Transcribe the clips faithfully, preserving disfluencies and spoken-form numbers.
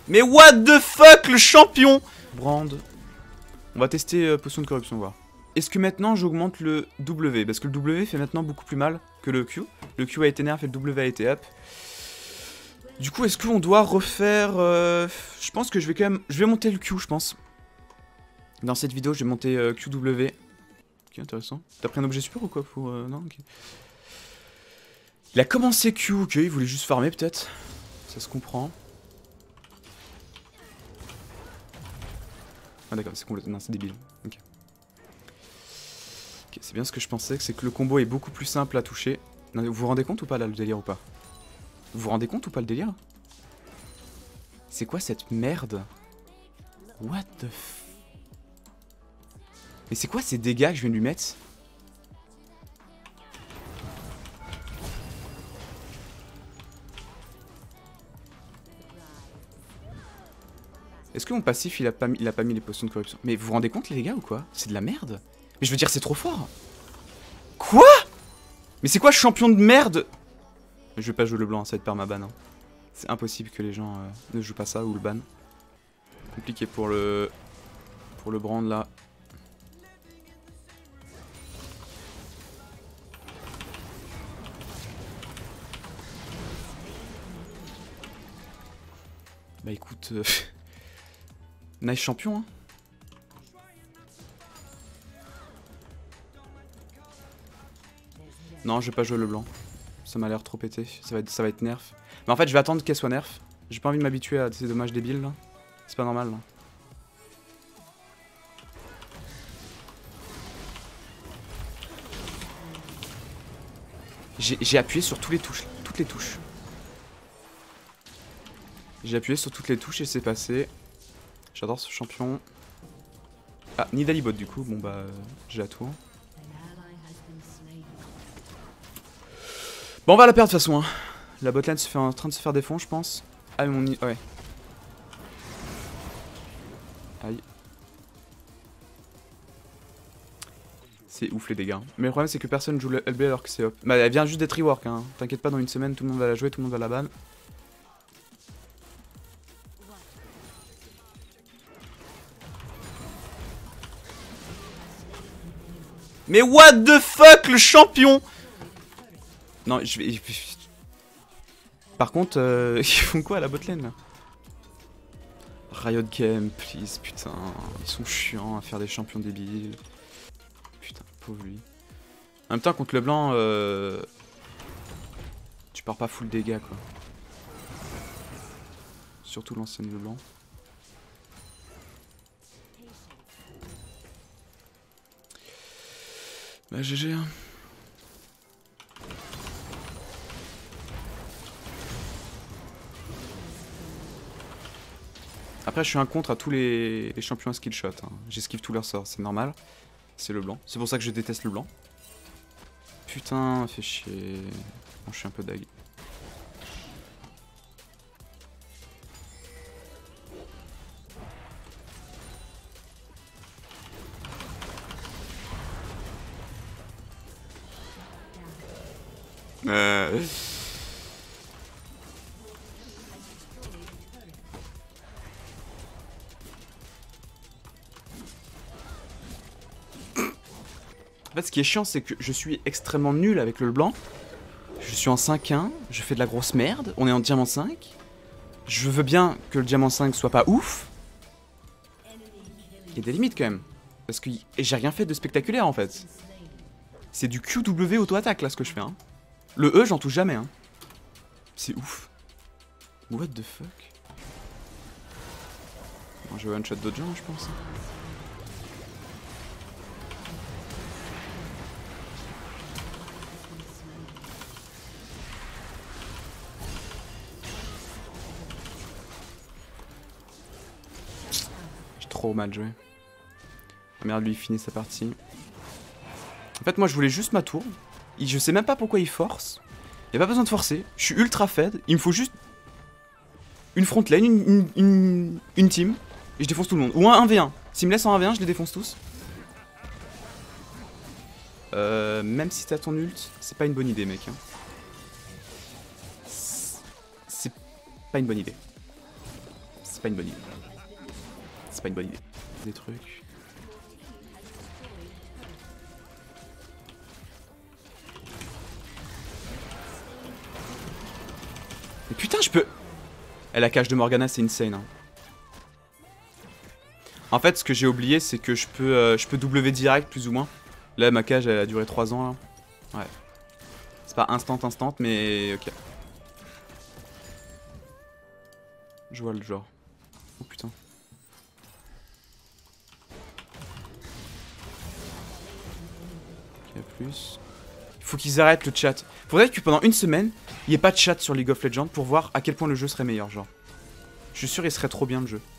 Mais what the fuck, le champion! Brand. On va tester euh, potion de corruption, voir. Est-ce que maintenant j'augmente le W? Parce que le W fait maintenant beaucoup plus mal que le Q. Le Q a été nerf et le W a été up. Du coup, est-ce qu'on doit refaire... Euh... Je pense que je vais quand même... Je vais monter le Q, je pense. Dans cette vidéo, je vais monter euh, Q W. Ok, intéressant. T'as pris un objet super ou quoi pour... Euh... Non, ok. Il a commencé Q, ok, il voulait juste farmer peut-être. Ça se comprend. Ah d'accord, c'est complètement... Non, c'est débile. Ok. Ok, c'est bien ce que je pensais, c'est que le combo est beaucoup plus simple à toucher. Non, vous vous rendez compte ou pas là, le délire ou pas? Vous vous rendez compte ou pas le délire? C'est quoi cette merde? What the f... Mais c'est quoi ces dégâts que je viens de lui mettre? Est-ce que mon passif il a, pas mis, il a pas mis les potions de corruption? Mais vous vous rendez compte les gars ou quoi? C'est de la merde. Mais je veux dire c'est trop fort. Quoi? Mais c'est quoi champion de merde? Je vais pas jouer le blanc, ça va être permaban. Hein. C'est impossible que les gens euh, ne jouent pas ça ou le ban. Compliqué pour le... Pour le brand là. Bah écoute... Euh... nice champion hein. Non, je vais pas jouer le blanc. Ça m'a l'air trop pété. Ça va, être, ça va être nerf. Mais en fait, je vais attendre qu'elle soit nerf. J'ai pas envie de m'habituer à ces dommages débiles là. C'est pas normal là. J'ai appuyé sur tous les touches, toutes les touches. J'ai appuyé sur toutes les touches et c'est passé. J'adore ce champion. Ah, Nidalibot du coup. Bon bah, euh, j'ai la tour. Bon, on va la perdre de toute façon. Hein. La botlane se fait en train de se faire défendre, je pense. Ah, mais mon... Ouais. Aïe. C'est ouf les dégâts. Mais le problème, c'est que personne joue le L B alors que c'est up. Bah, elle vient juste d'être rework. Hein. T'inquiète pas, dans une semaine, tout le monde va la jouer, tout le monde va la ban. Mais what the fuck, le champion! Non, je vais... Par contre, euh, ils font quoi à la botlane là? Riot Game, please, putain. Ils sont chiants à faire des champions débiles. Putain, pauvre lui. En même temps, contre le blanc, euh... tu pars pas full dégâts quoi. Surtout l'ancien le blanc. Bah G G hein. Après, je suis un contre à tous les, les champions à skill shot. Hein. J'esquive tous leurs sorts, c'est normal. C'est le blanc. C'est pour ça que je déteste le blanc. Putain, fait chier. Bon, je suis un peu dag. Euh... En fait, ce qui est chiant, c'est que je suis extrêmement nul avec le blanc. Je suis en cinq un, je fais de la grosse merde. On est en diamant cinq. Je veux bien que le diamant cinq soit pas ouf. Il y a des limites quand même. Parce que j'ai rien fait de spectaculaire en fait. C'est du Q W auto-attaque là ce que je fais. Hein. Le E, j'en touche jamais. Hein. C'est ouf. What the fuck? Bon, je vais one shot d'autres gens, je pense. J'ai trop mal joué. Ah merde, lui il finit sa partie. En fait, moi je voulais juste ma tour. Je sais même pas pourquoi il force. Il n'y a pas besoin de forcer. Je suis ultra fed. Il me faut juste une front lane, une, une, une, une team. Et je défonce tout le monde. Ou un un v un. S'il me laisse en un v un, je les défonce tous. Euh, même si t'as ton ult, c'est pas une bonne idée, mec. Hein. C'est pas une bonne idée. C'est pas une bonne idée. C'est pas une bonne idée. Des trucs. Mais putain, je peux... Eh, la cage de Morgana, c'est insane. Hein. En fait, ce que j'ai oublié, c'est que je peux, euh, je peux W direct, plus ou moins. Là, ma cage, elle a duré trois ans, là. Ouais. C'est pas instant, instant, mais ok. Je vois le genre. Oh putain. Ok, plus. Il faut qu'ils arrêtent le chat. Faudrait que pendant une semaine, il n'y ait pas de chat sur League of Legends pour voir à quel point le jeu serait meilleur, genre. Je suis sûr il serait trop bien le jeu.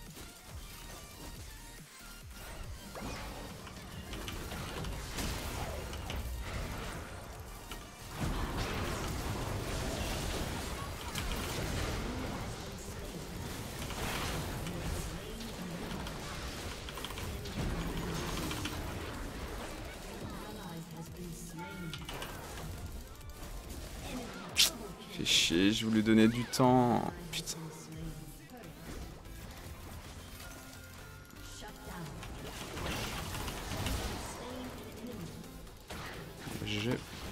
Fait chier, je voulais donner du temps. Putain. Je...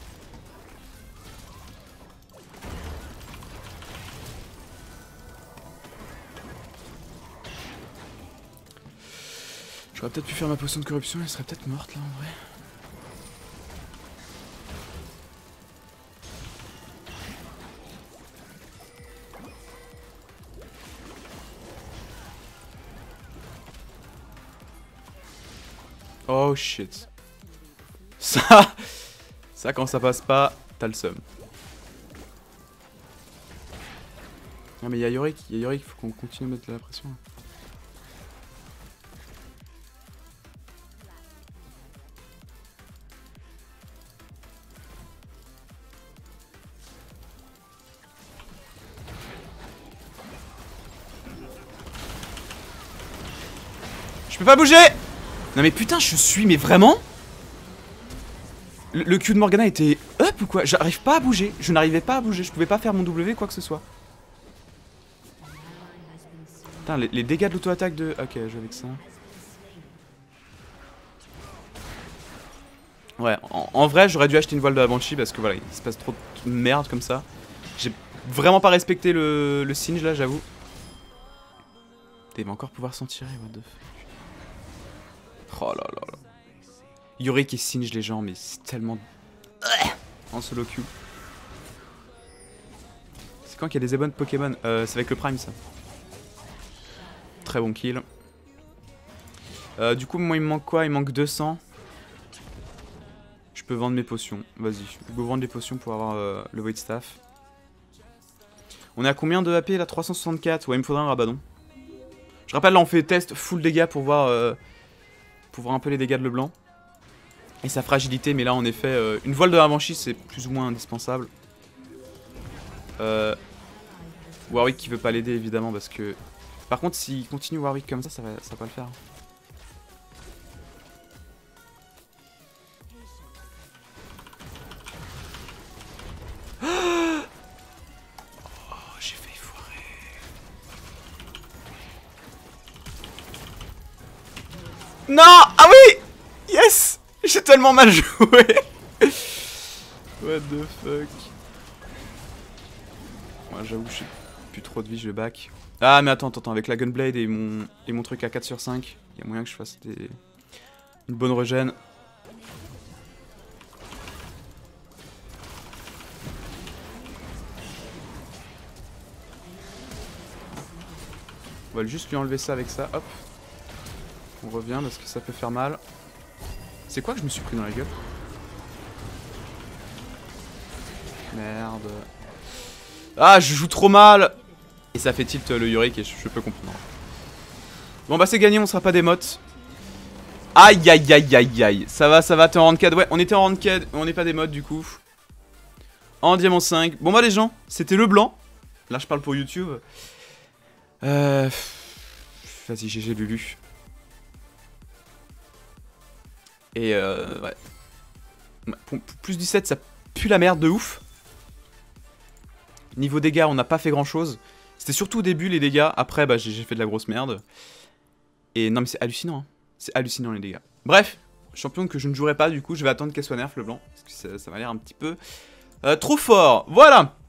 J'aurais peut-être pu faire ma potion de corruption, elle serait peut-être morte là en vrai. Oh shit. Ça, ça quand ça passe pas, t'as le seum. Non mais y'a Yorick, y'a Yorick, faut qu'on continue à mettre de la pression. Je peux pas bouger! Non mais putain, je suis, mais vraiment? Le, le Q de Morgana était up ou quoi? J'arrive pas à bouger, je n'arrivais pas à bouger, je pouvais pas faire mon W quoi que ce soit. Putain, les, les dégâts de l'auto-attaque de... Ok, je vais avec ça. Ouais, en, en vrai, j'aurais dû acheter une voile de la Banshee parce que voilà, il se passe trop de merde comme ça. J'ai vraiment pas respecté le, le singe là, j'avoue. Il va encore pouvoir s'en tirer, what the fuck. Oh là là là. Yorick et singe les gens, mais c'est tellement... En solo queue. C'est quand qu'il y a des ébons de Pokémon? euh, C'est avec le Prime ça. Très bon kill. Euh, du coup, moi il me manque quoi? Il me manque deux cents. Je peux vendre mes potions. Vas-y, je peux vendre les potions pour avoir euh, le Void Staff. On est à combien de A P là? Trois cent soixante-quatre. Ouais, il me faudra un rabadon. Je rappelle, là on fait test full dégâts pour voir, euh, pour voir un peu les dégâts de Leblanc. Et sa fragilité, mais là en effet, euh, une voile de la Banshee c'est plus ou moins indispensable. Euh, Warwick qui veut pas l'aider évidemment parce que... Par contre s'il continue Warwick comme ça, ça va, ça va pas le faire. Oh, j'ai failli foirer. Non! Ah oui! Yes! J'ai tellement mal joué. What the fuck. Ouais, j'avoue, j'ai plus trop de vie, je vais back. Ah mais attends, attends, attends, avec la Gunblade et mon, et mon truc à quatre sur cinq, il y a moyen que je fasse des... une bonne régène. On va juste lui enlever ça avec ça, hop. On revient parce que ça peut faire mal. C'est quoi que je me suis pris dans la gueule? Merde. Ah, je joue trop mal. Et ça fait tilt le Yorick et je, je peux comprendre. Bon bah c'est gagné, on sera pas des mottes. Aïe aïe aïe aïe aïe. Ça va, ça va, t'es en ranked. Ouais, on était en ranked, on n'est pas des mottes du coup. En diamant cinq. Bon bah les gens, c'était le blanc. Là je parle pour YouTube. Euh... Vas-y, G G Lulu. Et euh... ouais. Plus dix-sept, ça pue la merde de ouf. Niveau dégâts, on n'a pas fait grand chose. C'était surtout au début les dégâts, après bah j'ai fait de la grosse merde. Et non mais c'est hallucinant, hein. C'est hallucinant les dégâts. Bref, champion que je ne jouerai pas du coup, je vais attendre qu'elle soit nerf le blanc, parce que ça, ça m'a l'air un petit peu euh, trop fort. Voilà.